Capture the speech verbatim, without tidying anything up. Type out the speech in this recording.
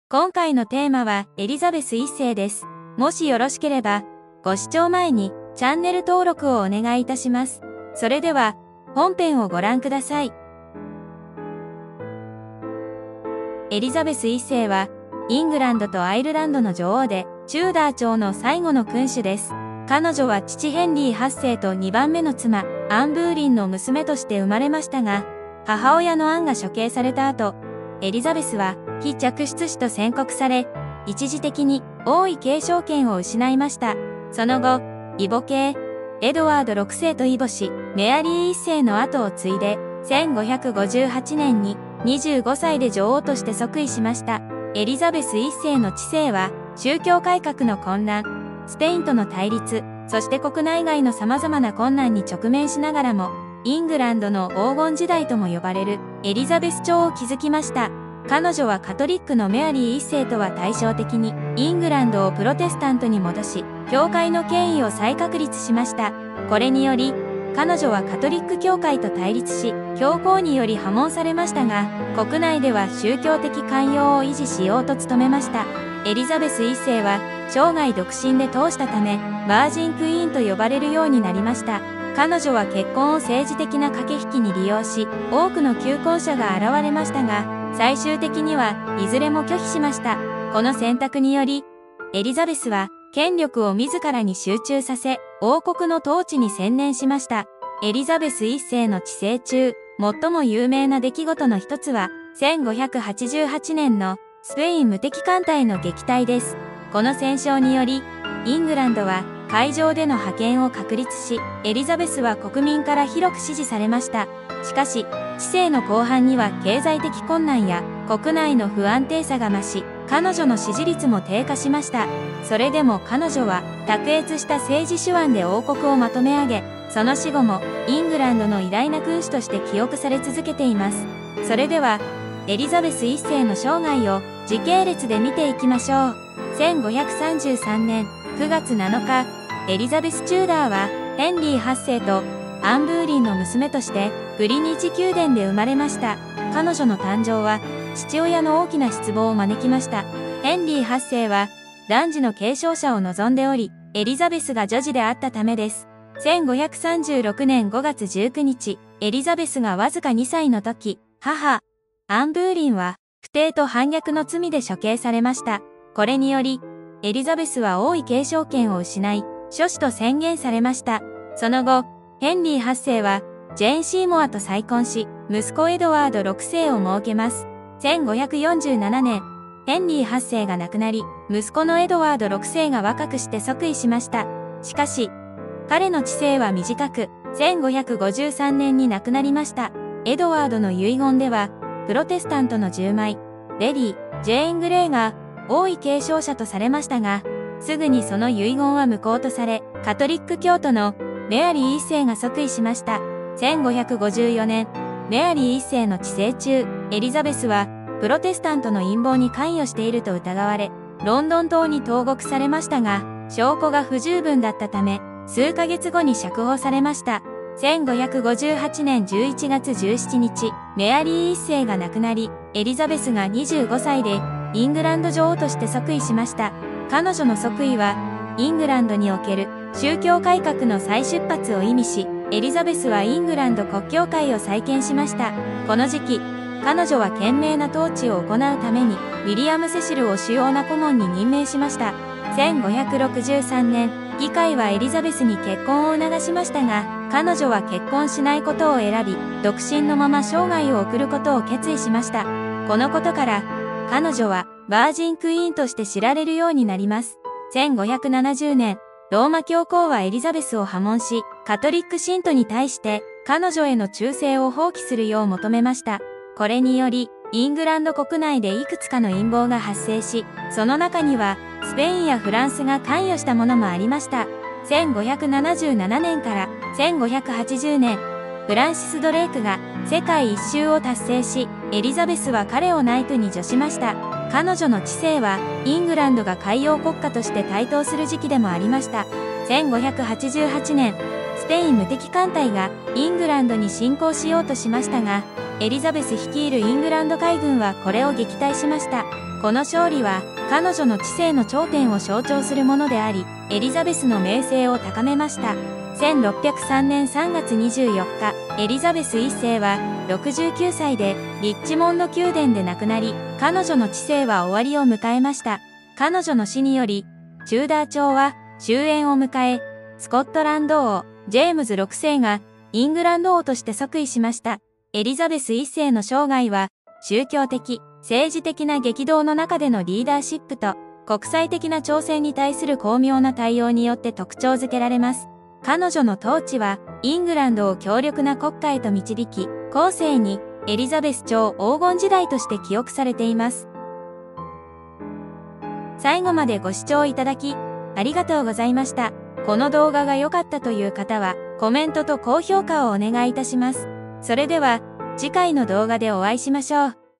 今回のテーマはエリザベスいっせいです。もしよろしければ、ご視聴前にチャンネル登録をお願いいたします。それでは、本編をご覧ください。エリザベスいっせいは、イングランドとアイルランドの女王で、チューダー朝の最後の君主です。彼女は父ヘンリーはっせいとにばんめの妻、アン・ブーリンの娘として生まれましたが、母親のアンが処刑された後、エリザベスは非嫡出子と宣告され、一時的に王位継承権を失いました。その後、異母系、エドワードろくせいと異母子、メアリーいっせいの後を継いで、せんごひゃくごじゅうはちねんににじゅうごさいで女王として即位しました。エリザベスいっせいの治世は、宗教改革の混乱、スペインとの対立、そして国内外の様々な困難に直面しながらも、イングランドの黄金時代とも呼ばれるエリザベス朝を築きました。彼女はカトリックのメアリーいっせいとは対照的に、イングランドをプロテスタントに戻し、教会の権威を再確立しました。これにより、彼女はカトリック教会と対立し、教皇により破門されましたが、国内では宗教的寛容を維持しようと努めました。エリザベスいっせいは、生涯独身で通したため、バージンクイーンと呼ばれるようになりました。彼女は結婚を政治的な駆け引きに利用し、多くの求婚者が現れましたが、最終的にはいずれも拒否しました。この選択により、エリザベスは権力を自らに集中させ、王国の統治に専念しました。エリザベスいっせいの治世中、最も有名な出来事の一つは、せんごひゃくはちじゅうはちねんのスペイン無敵艦隊の撃退です。この戦勝により、イングランドは海上での覇権を確立し、エリザベスは国民から広く支持されました。しかし、治世の後半には経済的困難や国内の不安定さが増し、彼女の支持率も低下しました。それでも彼女は卓越した政治手腕で王国をまとめ上げ、その死後もイングランドの偉大な君主として記憶され続けています。それでは、エリザベスいっせいの生涯を時系列で見ていきましょう。せんごひゃくさんじゅうさんねんくがつなのか、エリザベス・チューダーはヘンリーはっせいとアン・ブーリンの娘としてグリニッジ宮殿で生まれました。彼女の誕生は父親の大きな失望を招きました。ヘンリーはっせいは男児の継承者を望んでおり、エリザベスが女児であったためです。せんごひゃくさんじゅうろくねんごがつじゅうくにち、エリザベスがわずかにさいの時、母、アン・ブーリンは不貞と反逆の罪で処刑されました。これにより、エリザベスは王位継承権を失い、処子と宣言されました。その後、ヘンリーはっせいは、ジェーン・シーモアと再婚し、息子エドワードろくせいを設けます。せんごひゃくよんじゅうななねん、ヘンリーはっせいが亡くなり、息子のエドワードろくせいが若くして即位しました。しかし、彼の治世は短く、せんごひゃくごじゅうさんねんに亡くなりました。エドワードの遺言では、プロテスタントのじゅうまい、レディ、ジェーン・グレイが王位継承者とされましたが、すぐにその遺言は無効とされ、カトリック教徒のメアリーいっせいが即位しました。せんごひゃくごじゅうよねん、メアリーいっせいの治世中、エリザベスはプロテスタントの陰謀に関与していると疑われ、ロンドン島に投獄されましたが、証拠が不十分だったため、数ヶ月後に釈放されました。せんごひゃくごじゅうはちねんじゅういちがつじゅうしちにち、メアリーいっせいが亡くなり、エリザベスがにじゅうごさいでイングランド女王として即位しました。彼女の即位は、イングランドにおける宗教改革の再出発を意味し、エリザベスはイングランド国教会を再建しました。この時期、彼女は懸命な統治を行うために、ウィリアム・セシルを主要な顧問に任命しました。せんごひゃくろくじゅうさんねん、議会はエリザベスに結婚を促しましたが、彼女は結婚しないことを選び、独身のまま生涯を送ることを決意しました。このことから、彼女はバージンクイーンとして知られるようになります。せんごひゃくななじゅうねん、ローマ教皇はエリザベスを破門し、カトリック信徒に対して彼女への忠誠を放棄するよう求めました。これにより、イングランド国内でいくつかの陰謀が発生し、その中にはスペインやフランスが関与したものもありました。せんごひゃくななじゅうななねんからせんごひゃくはちじゅうねん、フランシス・ドレイクが世界一周を達成し、エリザベスは彼をナイトに除しました。彼女の治世は、イングランドが海洋国家として台頭する時期でもありました。せんごひゃくはちじゅうはちねん、スペイン無敵艦隊がイングランドに侵攻しようとしましたが、エリザベス率いるイングランド海軍はこれを撃退しました。 この勝利は彼女の治世の頂点を象徴するものであり、エリザベスの名声を高めました。せんろっぴゃくさんねんさんがつにじゅうよっか、エリザベスいっせいはろくじゅうきゅうさいでリッチモンド宮殿で亡くなり、彼女の治世は終わりを迎えました。彼女の死により、チューダー朝は終焉を迎え、スコットランド王、ジェームズろくせいがイングランド王として即位しました。エリザベスいっせいの生涯は、宗教的、政治的な激動の中でのリーダーシップと、国際的な挑戦に対する巧妙な対応によって特徴づけられます。彼女の統治は、イングランドを強力な国家へと導き、後世にエリザベス朝黄金時代として記憶されています。最後までご視聴いただき、ありがとうございました。この動画が良かったという方は、コメントと高評価をお願いいたします。それでは、次回の動画でお会いしましょう。